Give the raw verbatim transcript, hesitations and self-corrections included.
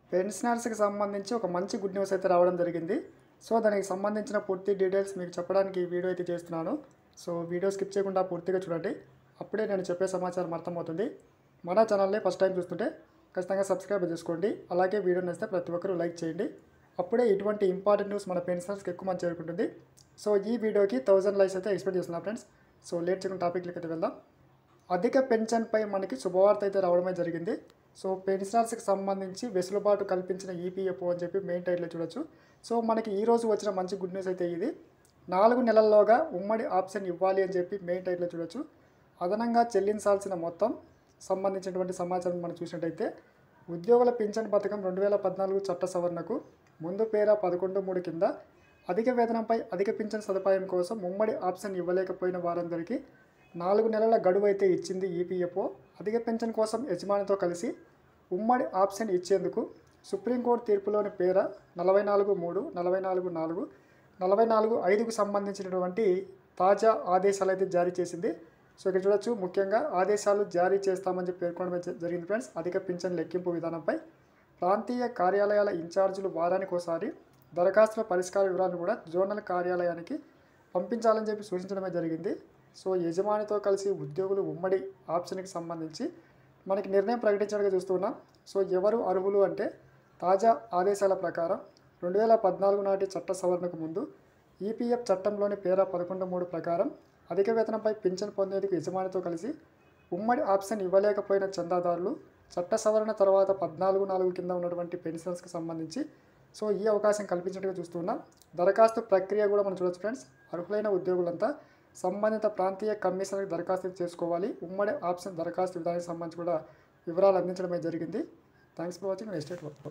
పెన్షనర్స్కి సంబంధించి ఒక మంచి గుడ్ న్యూస్ అయితే రావడం జరిగింది. సో దానికి సంబంధించిన పూర్తి డీటెయిల్స్ మీకు చెప్పడానికి ఈ వీడియో అయితే చేస్తున్నాను. సో వీడియో స్కిప్ చేయకుండా పూర్తిగా చూడండి, అప్పుడే నేను చెప్పే సమాచారం అర్థమవుతుంది. మన ఛానల్ని ఫస్ట్ టైం చూస్తుంటే ఖచ్చితంగా సబ్స్క్రైబ్ చేసుకోండి. అలాగే వీడియో నచ్చితే ప్రతి ఒక్కరూ లైక్ చేయండి. అప్పుడే ఇటువంటి ఇంపార్టెంట్ న్యూస్ మన పెన్షనర్స్కి ఎక్కువ మంది చేరుకుంటుంది. సో ఈ వీడియోకి థౌజండ్ లైక్స్ అయితే ఎక్స్పెక్ట్ చేస్తున్నాను ఫ్రెండ్స్. సో లేట్ చేయకుండా టాపిక్లకి అయితే వెళ్దాం. అధిక పెన్షన్పై మనకి శుభవార్త అయితే రావడమే జరిగింది. సో పెన్షనర్స్కి సంబంధించి వెసులుబాటు కల్పించిన ఈపీఎఫ్ఓ అని చెప్పి మెయిన్ టైటిల్లో చూడొచ్చు. సో మనకి ఈరోజు వచ్చిన మంచి గుడ్ న్యూస్ అయితే ఇది. నాలుగు నెలల్లోగా ఉమ్మడి ఆప్షన్ ఇవ్వాలి అని చెప్పి మెయిన్ టైటిల్లో చూడొచ్చు. అదనంగా చెల్లించాల్సిన మొత్తం సంబంధించినటువంటి సమాచారం మనం చూసినట్టయితే ఉద్యోగుల పింఛన్ పథకం రెండు వేల పద్నాలుగు చట్ట సవరణకు ముందు పేర పదకొండు మూడు కింద అధిక వేతనంపై అధిక పింఛన్ సదుపాయం కోసం ఉమ్మడి ఆప్షన్ ఇవ్వలేకపోయిన వారందరికీ నాలుగు నెలల గడువు అయితే ఇచ్చింది ఈపీఎఫ్ఓ. అధిక పెన్షన్ కోసం యజమానితో కలిసి ఉమ్మడి ఆప్షన్ ఇచ్చేందుకు సుప్రీంకోర్టు తీర్పులోని పేర నలభై నాలుగు మూడు నలభై నాలుగు నాలుగు నలభై నాలుగు ఐదుకు సంబంధించినటువంటి తాజా ఆదేశాలు అయితే జారీ చేసింది. సో ఇక్కడ చూడొచ్చు, ముఖ్యంగా ఆదేశాలు జారీ చేస్తామని చెప్పి పేర్కొనడం జరిగింది ఫ్రెండ్స్. అధిక పింఛన్ లెక్కింపు విధానంపై ప్రాంతీయ కార్యాలయాల ఇన్ఛార్జీలు వారానికి ఒకసారి దరఖాస్తుల పరిష్కార వివరాలను కూడా జోనల్ కార్యాలయానికి పంపించాలని చెప్పి సూచించడమే జరిగింది. సో యజమానితో కలిసి ఉద్యోగులు ఉమ్మడి ఆప్షన్కి సంబంధించి మనకి నిర్ణయం ప్రకటించడానికి చూస్తున్నాం. సో ఎవరు అర్హులు అంటే తాజా ఆదేశాల ప్రకారం రెండు వేల పద్నాలుగు నాటి చట్ట సవరణకు ముందు ఈపీఎఫ్ చట్టంలోని పేర పదకొండు మూడు ప్రకారం అధిక వేతనంపై పింఛన్ పొందేందుకు యజమానితో కలిసి ఉమ్మడి ఆప్షన్ ఇవ్వలేకపోయిన చందాదారులు చట్ట సవరణ తర్వాత పద్నాలుగు నాలుగు కింద ఉన్నటువంటి పెన్షన్స్కి సంబంధించి సో ఈ అవకాశం కల్పించినట్టుగా చూస్తున్నాం. దరఖాస్తు ప్రక్రియ కూడా మనం చూడొచ్చు ఫ్రెండ్స్. అర్హులైన ఉద్యోగులంతా సంబంధిత ప్రాంతీయ కమిషనర్కి దరఖాస్తు చేసుకోవాలి. ఉమ్మడి ఆప్షన్ దరఖాస్తు విధానానికి సంబంధించి కూడా వివరాలు అందించడమే జరిగింది. Thanks for watching. నెక్స్ట్